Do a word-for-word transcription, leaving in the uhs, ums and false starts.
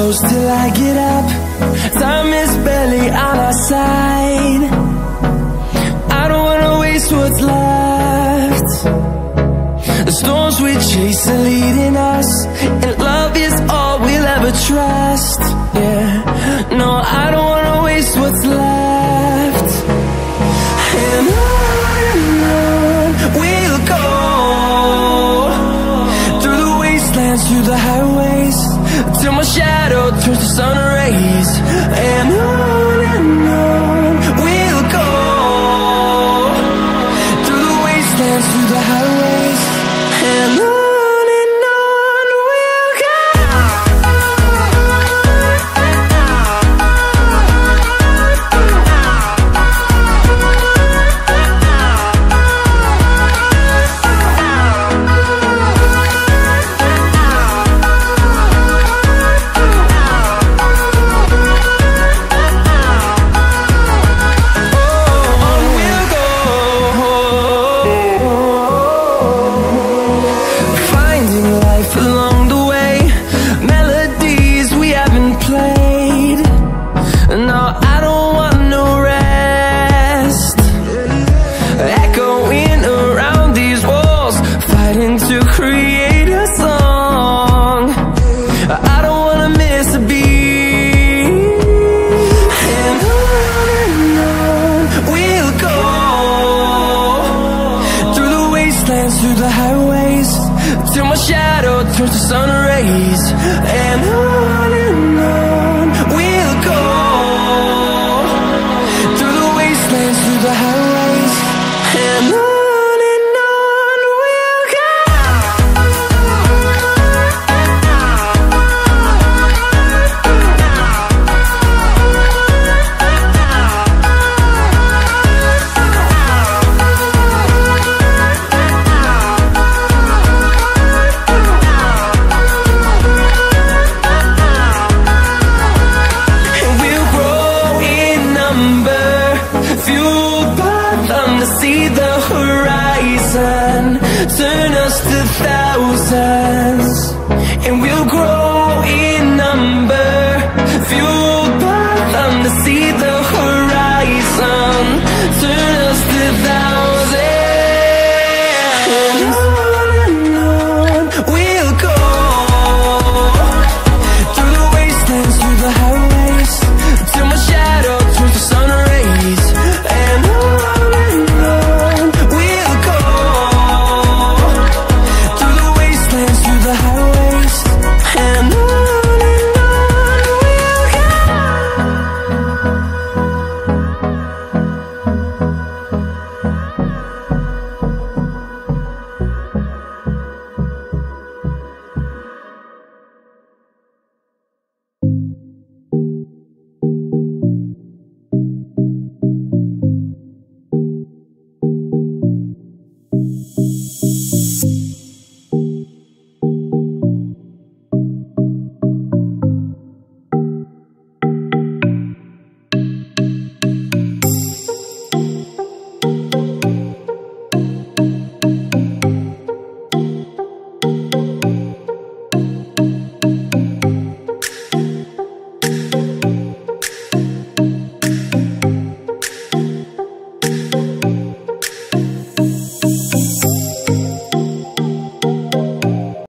close till I get up. Time is barely on our side. I don't wanna waste what's left. The storms we chase are leading us, and love is all we'll ever trust. Yeah, no, I don't wanna waste what's left. And on and on we'll go, through the wastelands, through the highways, till my shadow turns to sun rays. And on and on we'll go, through the wastelands, through the highways, and on. To create a song, I don't wanna miss a beat. And on and on we'll go, through the wastelands, through the highways, till my shadow turns to sun rays. And on and on we'll go, through the wastelands, through the highways, and on. See the horizon turn us to thousands, and we'll grow